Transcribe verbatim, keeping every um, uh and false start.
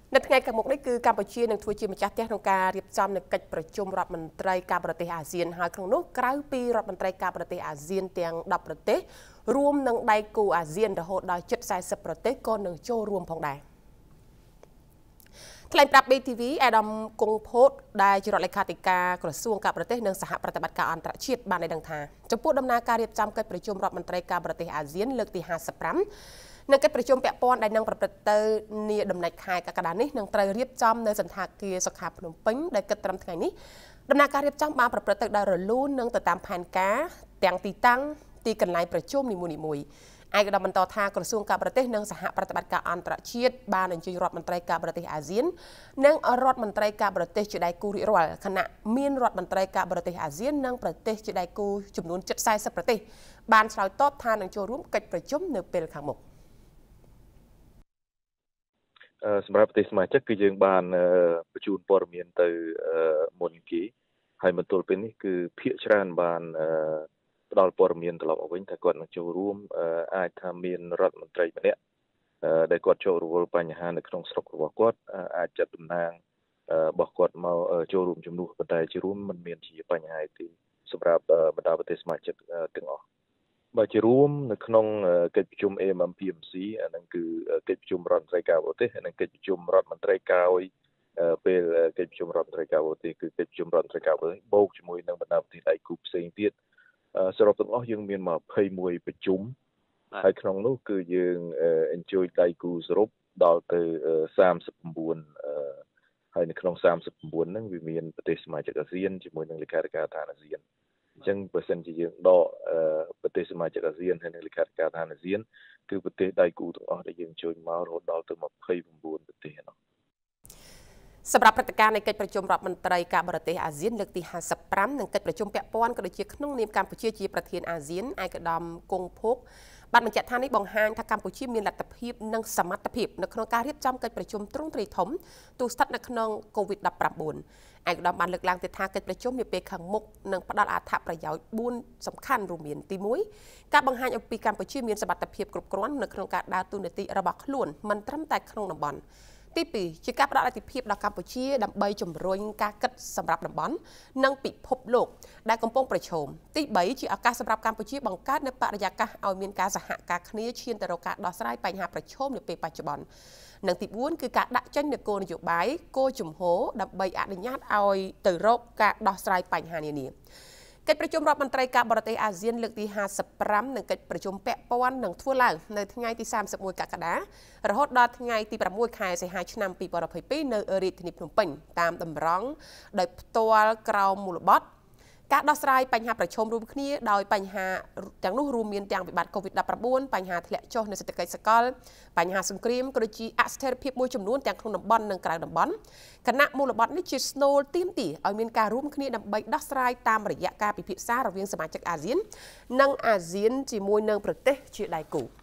នៅថ្ងៃខាងមុខនេះគឺកម្ពុជានឹងធ្វើជាម្ចាស់ផ្ទះក្នុងការរៀបចំនៃកិច្ចប្រជុំរដ្ឋមន្ត្រីការបរទេសអាស៊ានហើយក្នុងនោះក្រៅពីរដ្ឋមន្ត្រីការបរទេសអាស៊ានទាំងដប់ប្រទេសរួមនឹងដៃគូអាស៊ានរហូតដល់ជិតสี่สิบប្រទេសក៏នឹងចូលរួមផងដែរថ្លែងប្រាប់ B T V អាដាមគង់ភោតដែលជារដ្ឋលេខាធិការក្រសួងការបរទេសនិងសហប្រតិបត្តិការអន្តរជាតិបានឲ្យដឹងថាចំពោះដំណើរការរៀបចំកិច្ចប្រជុំរដ្ឋមន្ត្រីការបរទេសអាស៊ានលើកទីห้าสิบห้าនៅកិច្ចប្រជុំពាក់ព័ន្ធដែលនឹងប្រព្រឹត្តទៅនាដំណាច់ខែកក្កដានេះនឹងត្រូវរៀបចំនៅសន្តាគារសុខាភ្នំពេញដែលគិតត្រឹមថ្ងៃនេះដំណើរការរៀបចំបានប្រព្រឹត្តទៅដោយរលូននិងទៅតាមផែនការទាំងទីតាំងទីកន្លែងប្រជុំនីមួយៗឯកឧត្តមបន្តថាក្រសួងការបរទេសនិងសហប្រតិបត្តិការអន្តរជាតិបានអញ្ជើញរដ្ឋមន្ត្រីការបរទេសអាស៊ាននិងរដ្ឋមន្ត្រីការបរទេសជាដៃគូរៀបរាល់គណៈមានរដ្ឋមន្ត្រីការបរទេសអាស៊ាននិងប្រទេសជាដៃគូចំនួនជិតสี่สิบប្រទេសបានឆ្លើយតបថានឹងចូលរួមកិច្ចប្រជុំនៅពេលខាងមុខសម្រាប់ប្រទេសសមាជិកគឺយើងបានបញ្ជូនព័ត៌មានទៅមុនគេហើយមកទល់ពេលនេះគឺភាគច្រើនបានផ្ដល់ព័ត៌មានត្រឡប់មកវិញថាគាត់នឹងចូលរួមអាចថាមានរដ្ឋមន្ត្រីម្នាក់ដែលគាត់ចូលរួមបញ្ហានៅក្នុងស្រុករបស់គាត់អាចចាត់តំណាងរបស់គាត់មកចូលរួមជំនួសប៉ុន្តែជារួមមិនមានជាបញ្ហាទេសម្រាប់បណ្ដាប្រទេសសមាជិកទាំងអស់បើជារួមនៅក្នុងកិច្ចប្រជុំ A M M P M C អានឹងគឺកិច្ចប្រជុំរដ្ឋមន្ត្រីការបរទេសនិងកិច្ចប្រជុំរដ្ឋមន្ត្រីក្រោយពេលកិច្ចប្រជុំរដ្ឋមន្ត្រីការបរទេសគឺកិច្ចប្រជុំរដ្ឋមន្ត្រីការបរទេសបូកជាមួយនឹងបណ្ដាប្រទេសដៃគូផ្សេងទៀតសរុបទាំងអស់យើងមានមកยี่สิบเอ็ดប្រជុំហើយក្នុងនោះគឺយើងអញ្ជើញដៃគូសរុបដល់ទៅสามสิบเก้าហើយនៅក្នុងสามสิบเก้าហ្នឹងវាមានប្រទេសសមាជិកអាស៊ានជាមួយនឹងលេខាធិការដ្ឋានអាស៊ានអញ្ចឹងបើសិនជាយើងដកប្រទេសសមាជិកអាស៊ានហើយនិងលេខាធិការដ្ឋានអាស៊ានគឺប្រទេសដៃគូទាំងអស់ដែលយើងជួយមករហូតដល់ទៅยี่สิบเก้าប្រទេសហ្នឹងសម្រាប់ព្រឹត្តិការណ៍នៃកិច្ចប្រជុំរដ្ឋមន្ត្រីការបរទេសអាស៊ានលើកទីห้าสิบห้าនិងកិច្ចប្រជុំពាក់ព័ន្ធក៏ដូចជាក្នុងនាមកម្ពុជាជាប្រធានអាស៊ានឯកឧត្តមគង់ភោគបានបញ្ជាក់ថានេះបង្ហាញថាកម្ពុជាមានលទ្ធភាពនិងសមត្ថភាពនៅក្នុងការរៀបចំកិច្ចប្រជុំទ្រង់ទ្រាយធំទូស្ថិតនៅក្នុង COVID ដប់ប្រាំបួន ឯកឧត្តមបានលើកឡើងទៀតថាកិច្ចប្រជុំនាពេលខាងមុខនឹងផ្ដល់អត្ថប្រយោជន៍បួនសំខាន់រួមមានទីមួយការបង្ហាញអំពីកម្ពុជាមានសមត្ថភាពគ្រប់គ្រាន់នៅក្នុងការដើរតួនាទីរបស់ខ្លួនមិនត្រឹមតែក្នុងតំបន់ទីពីរជាការផ្ដល់អាទិភាពដល់កម្ពុជាដើម្បីជំរុញការគិតសម្រាប់តំបន់និងពិភពលោកដែលកំពុងប្រឈមទីបីជាឱកាសសម្រាប់កម្ពុជាបង្កើតនូវបរិយាកាសឲ្យមានការសហការគ្នាឈានទៅរកការដោះស្រាយបញ្ហាប្រឈមនៅពេលបច្ចុប្បន្ននិងទីបួនគឺការដាក់ចេញនូវគោលនយោបាយគោលជំហរដើម្បីអនុញ្ញាតឲ្យទៅរកការដោះស្រាយបញ្ហានានាកិច្ចប្រជុំរដ្ឋមន្ត្រីការបរទេសអាស៊ានលើកទីห้าสิบห้าនិងកិច្ចប្រជុំពាក់ព័ន្ធនឹងធ្វើឡើងនៅថ្ងៃទីสามสิบเอ็ดកក្កដារហូតដល់ថ្ងៃទីหกខែសីហាឆ្នាំยี่สิบยี่สิบสองនៅរាជធានីភ្នំពេញតាមតម្រង់ដោយផ្ទាល់ក្រោមមូលបត្រការដោះស្រាយបញ្ហាប្រឈមរួមគ្នាដោយបញ្ហាទាំងនោះរួមមានទាំងវិបត្តិ COVID ដប់ប្រាំបួន បញ្ហាធ្លាក់ចុះនៃសេដ្ឋកិច្ចសកលបញ្ហាសង្គ្រាមក៏ដូចជាអស្ថិរភាពមួយចំនួនទាំងក្នុងតំបន់និងក្រៅតំបន់គណៈមូលបត្រនេះជាស្នូលទាមទារឲ្យមានការរួមគ្នាដើម្បីដោះស្រាយតាមរយៈការពិភាក្សារវាងសមាជិកអាស៊ាននិងអាស៊ានជាមួយនឹងប្រទេសជាដៃគូ